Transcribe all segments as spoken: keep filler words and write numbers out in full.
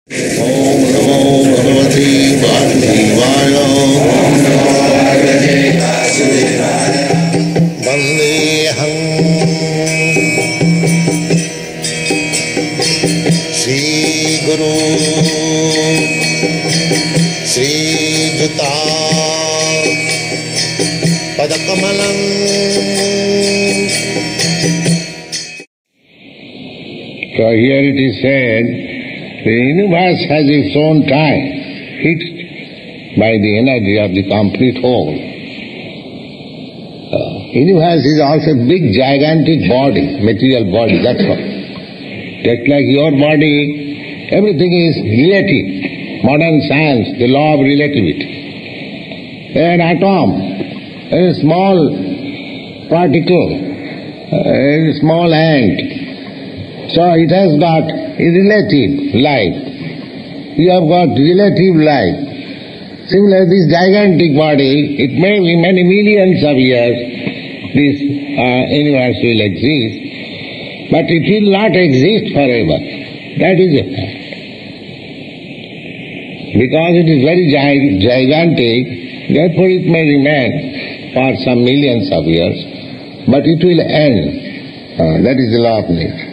Om Namo Bhagavate Vasudevaya. Om Namo Bhagavate Vasudevaya. Vandeham Shri Guru Shri Juta Padakamalam. So here it is said, the universe has its own time, fixed by the energy of the complete whole. The universe is also a big, gigantic body, material body, that's all. Just like your body, everything is relative. Modern science, the law of relativity. An atom, a small particle, a small ant. So it has got a relative life. You have got relative life. Similarly, this gigantic body, it may be many millions of years, this uh, universe will exist, but it will not exist forever. That is a fact. Because it is very gi gigantic, therefore it may remain for some millions of years, but it will end. Uh, that is the law of nature.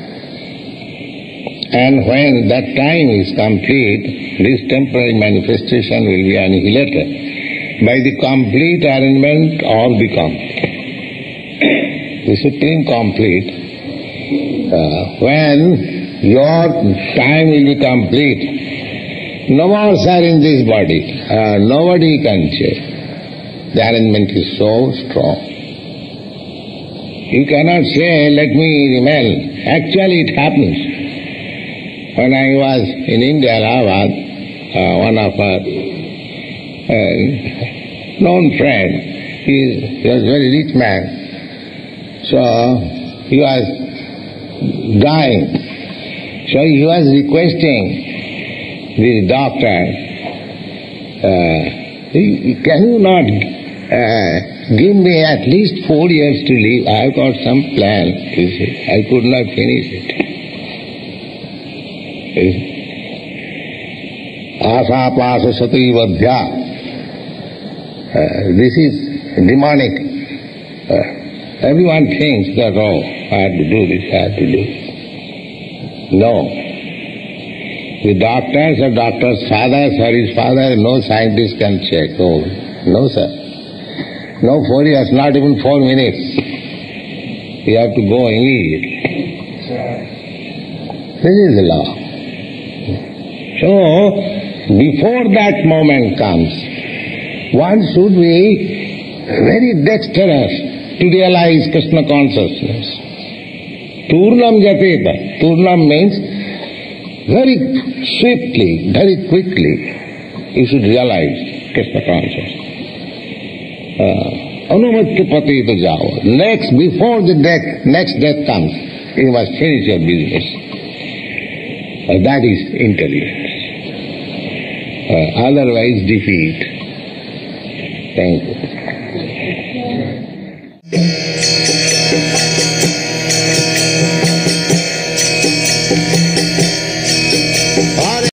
And when that time is complete, this temporary manifestation will be annihilated by the complete arrangement of the complete. The Supreme Complete, uh, when your time will be complete, no more sir in this body, uh, nobody can change. The arrangement is so strong. You cannot say, let me remain. Actually it happens. When I was in India, Allahabad, uh, one of our uh, known friend, he, he was a very rich man, so he was dying. So he was requesting the doctor, uh, can you not uh, give me at least four years to live? I have got some plan. He said, I could not finish it. Asa pasa sati vadhya. This is demonic. Uh, everyone thinks that, oh, I have to do this, I have to do this. No. The doctors or doctor's fathers or his father, no scientist can check. Oh, no, sir. No four years, not even four minutes. You have to go immediately. This is the law. So, before that moment comes, one should be very dexterous to realize Krishna consciousness. Turnam jateta. Turnam means very swiftly, very quickly, you should realize Krishna consciousness. Anumatya patita jao. Next, before the death, next death comes, you must finish your business. Uh, that is intelligence. Uh, otherwise defeat. Thank you.